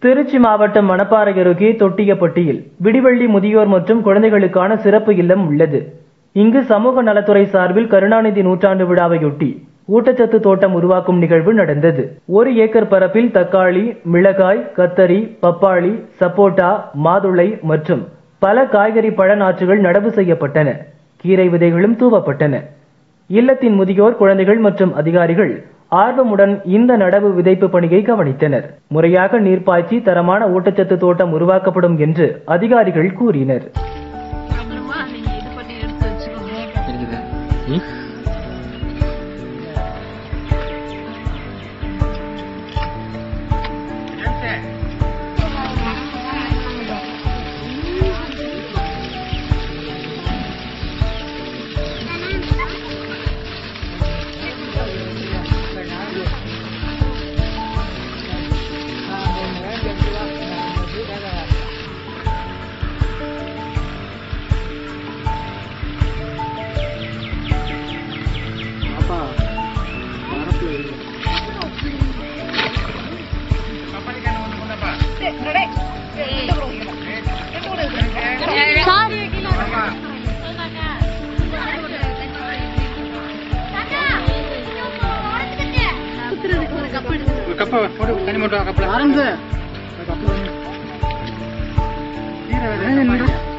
திருச்சி மாவட்டம் மணப்பாறை அருகே தொட்டியப்பட்டியில் விடிவள்ளி முதியோர் மற்றும் குழந்தைகளுக்கான சிறப்பு இல்லம் உள்ளது. இங்கு சமூக நலத்துறை சார்பில் கருணாநிதி நூற்றாண்டு விழாவையொட்டி ஊட்டச்சத்து தோட்டம் உருவாக்கும் நிகழ்வு நடந்தது. 1 ஏக்கர் பரப்பில் தக்காளி, மிளகாய், கத்தரி, பப்பாளி, சப்போட்டா, மாதுளை மற்றும் பல காய்கறி பழ நாற்றுகள் நடவு செய்யப்பட்டன. கீரை விதைகளும் தூவப்பட்டன. இல்லத்தின் முதியோர், குழந்தைகள் மற்றும் அதிகாரிகள் ஆர்வமுடன் இந்த நடவு விதைப்பு பணியை கவனித்தனர். முறையாக நீர் பாய்ச்சி தரமான ஊட்டச்சத்து தோட்டம் உருவாக்கப்படும் என்று அதிகாரிகள் கூறினர். கப்பல்